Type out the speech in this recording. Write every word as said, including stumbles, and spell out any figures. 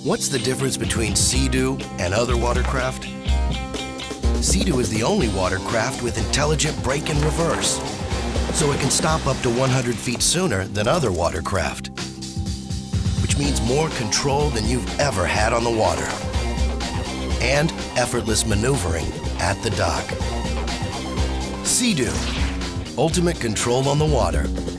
What's the difference between Sea-Doo and other watercraft? Sea-Doo is the only watercraft with intelligent brake and reverse, so it can stop up to one hundred feet sooner than other watercraft, which means more control than you've ever had on the water, and effortless maneuvering at the dock. Sea-Doo, ultimate control on the water.